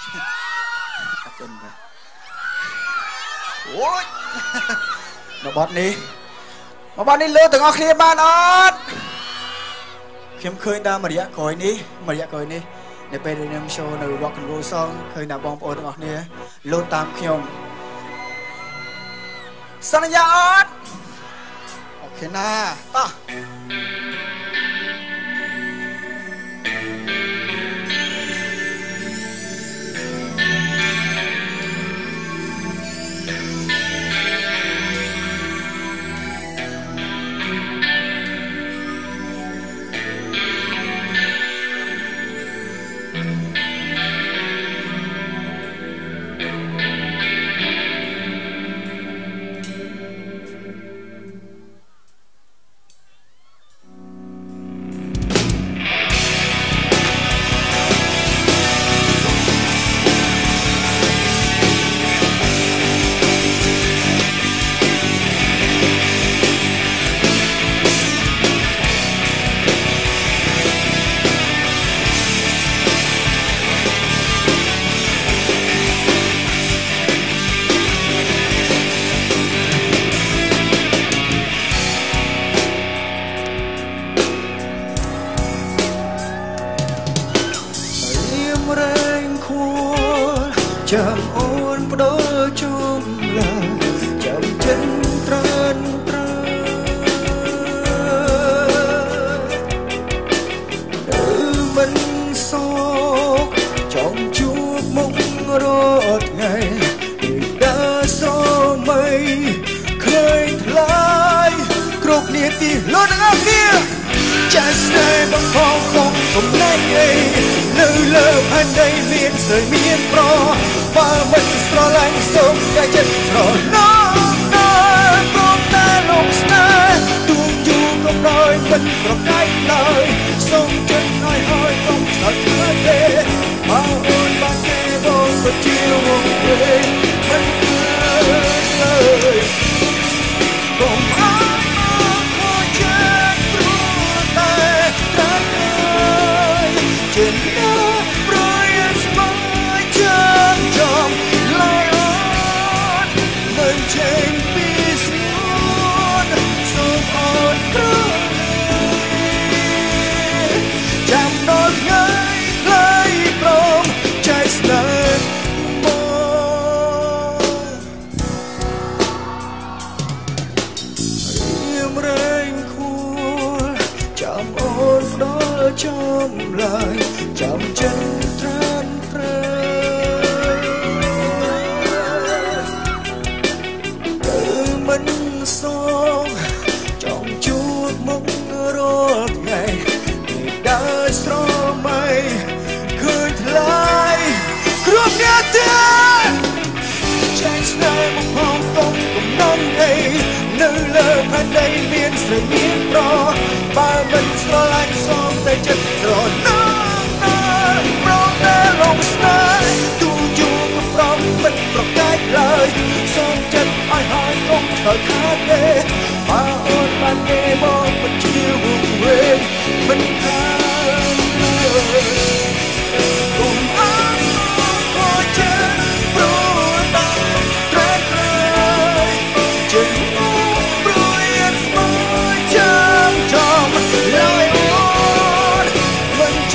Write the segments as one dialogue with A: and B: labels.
A: ขอบคุณไปโอ้ยมาบอสนี้เลือดถึงออกเคลียร์บ้านออดเข้มเคยดามาริยะคอยนี้ในเป็นเรื่องโชว์ใน rock and roll song เคยนำบองโอนออกเนี่ยโลตามเข้มสัญญาออดโอเคนะต่อចាំអូនបដូរជុំឡាចាំចិត្តត្រានត្រើនៅមិនសោកចង់ជួបមុខរត់ថ្ងៃដើរស្រមៃឃើញថ្លៃគ្រប់នាទីលត់ទាំងអស់គ្នាចាស់ស្នេហ៍បងផងក្នុងកំណែងនៅលើផែនដីមានស្រីមានប្របើមិនស្រឡាញ់សូមតែចិត្តស្រណោដល់ព្រមតែលោកស្នេហ៍ទូយូរក៏ដោយមិនប្រកែកឡើយសូមចិត្តឲ្យហើយកុំស្អប់ធ្វើទេបើអូនបានទេបងក៏ជាវងវែងមិនឃើញឡើយកុំអើខូចចិត្តព្រោះតែត្រាស់ហើយជាណាប្រយ័ត្នស្មើចាំចំឡាយអូនមិនចេញពីស្នួនសូមអូនក្រចាំដល់ថ្ងៃខ្លីព្រមใจស្នេហ៍រៀមរែងខួរចាំអូនដល់ចំឡាយចាំចិត្តត្រានត្រើមិនសងចង់ជួបមុខរាល់ថ្ងៃដើរស្រមៃឃើញថ្លៃគ្រប់នាទីចាញ់ស្នេហ៍មកផងតុងកំណងនៅលើផែនដីមានស្រីមានប្របើមិនស្រឡាញ់សូមតែចិត្តស្រណោព្រមតែលោកស្នេហ៍ទូយូរក៏ព្រមមិនប្រកែកឡើយសូមចិត្តឲ្យហើយកុំឆ្លើយខាតទេបើអូនបានទេមកបញ្ជាវងវែងមិនខានឡើយកុំអើខូចចិត្តព្រោះតែត្រែកត្រែកចិត្តព្រួយស្មើចាំចំឡើយអូនមិន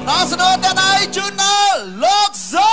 B: ដល់ស្នូតតែដៃជូនដល់លោកហ្សូ